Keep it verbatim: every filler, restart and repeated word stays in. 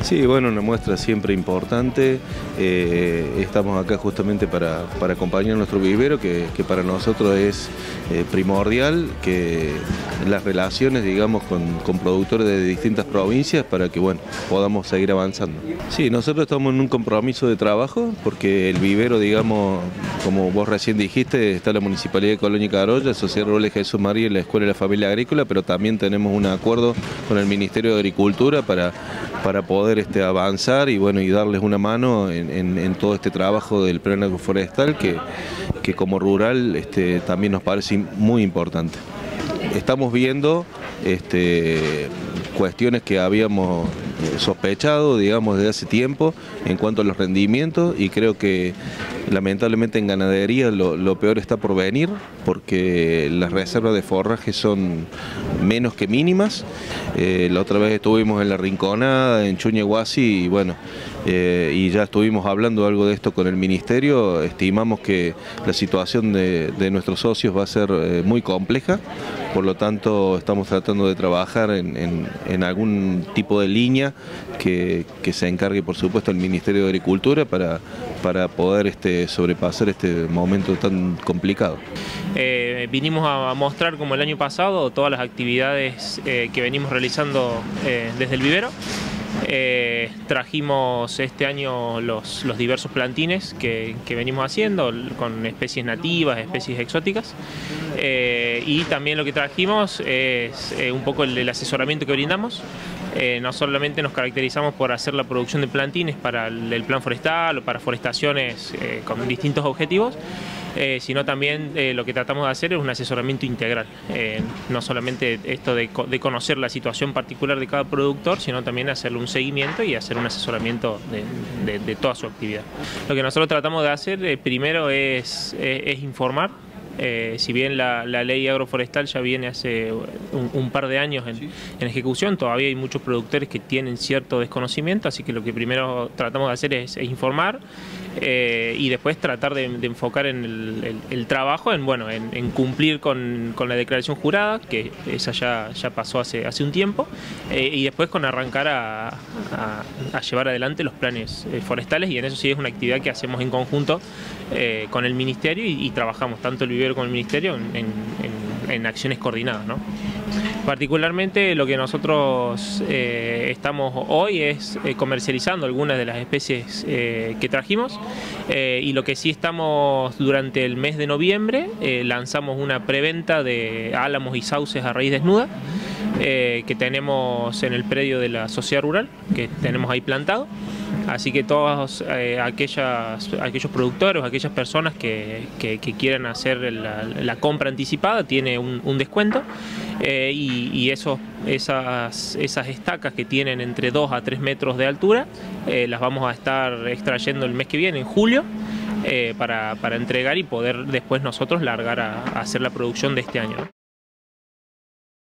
Sí, bueno, una muestra siempre importante. Eh, estamos acá justamente para, para acompañar a nuestro vivero, que, que para nosotros es eh, primordial, que las relaciones, digamos, con, con productores de distintas provincias para que, bueno, podamos seguir avanzando. Sí, nosotros estamos en un compromiso de trabajo, porque el vivero, digamos, como vos recién dijiste, está la Municipalidad de Colonia y Carolla, Sociedad Rural de Jesús María y la Escuela de la Familia Agrícola, pero también tenemos un acuerdo con el Ministerio de Agricultura para, para poder este, avanzar y, bueno, y darles una mano en, en, en todo este trabajo del plan agroforestal que, que como rural este, también nos parece muy importante. Estamos viendo este, cuestiones que habíamos sospechado, digamos, desde hace tiempo en cuanto a los rendimientos, y creo que lamentablemente en ganadería lo, lo peor está por venir, porque las reservas de forraje son menos que mínimas. Eh, la otra vez estuvimos en La Rinconada, en Chuñahuasi, y bueno, eh, y ya estuvimos hablando algo de esto con el Ministerio. Estimamos que la situación de, de nuestros socios va a ser eh, muy compleja, por lo tanto estamos tratando de trabajar en, en, en algún tipo de línea que, que se encargue, por supuesto, el Ministerio de Agricultura para, para poder este, sobrepasar este momento tan complicado. Eh, vinimos a mostrar, como el año pasado, todas las actividades eh, que venimos realizando eh, desde el vivero. Eh, trajimos este año los, los diversos plantines que, que venimos haciendo, con especies nativas, especies exóticas, eh, y también lo que trajimos es eh, un poco el, el asesoramiento que brindamos. Eh, no solamente nos caracterizamos por hacer la producción de plantines para el, el plan forestal o para forestaciones eh, con distintos objetivos, Eh, sino también eh, lo que tratamos de hacer es un asesoramiento integral, eh, no solamente esto de, de conocer la situación particular de cada productor, sino también hacerle un seguimiento y hacer un asesoramiento de, de, de toda su actividad. Lo que nosotros tratamos de hacer eh, primero es, es, es informar. Eh, si bien la, la ley agroforestal ya viene hace un, un par de años en, en ejecución, todavía hay muchos productores que tienen cierto desconocimiento, así que lo que primero tratamos de hacer es, es informar eh, y después tratar de, de enfocar en el, el, el trabajo, en, bueno, en, en cumplir con, con la declaración jurada, que esa ya, ya pasó hace, hace un tiempo, eh, y después con arrancar a, a, a llevar adelante los planes eh, forestales, y en eso sí es una actividad que hacemos en conjunto eh, con el Ministerio y, y trabajamos tanto el vivero con el Ministerio en, en, en, en acciones coordinadas, ¿no? Particularmente lo que nosotros eh, estamos hoy es eh, comercializando algunas de las especies eh, que trajimos, eh, y lo que sí estamos durante el mes de noviembre eh, lanzamos una preventa de álamos y sauces a raíz desnuda eh, que tenemos en el predio de la Sociedad Rural, que tenemos ahí plantado. Así que todos eh, aquellas, aquellos productores, aquellas personas que, que, que quieran hacer la, la compra anticipada, tiene un, un descuento, eh, y, y esos, esas, esas estacas que tienen entre dos a tres metros de altura eh, las vamos a estar extrayendo el mes que viene, en julio, eh, para, para entregar y poder después nosotros largar a, a hacer la producción de este año, ¿no?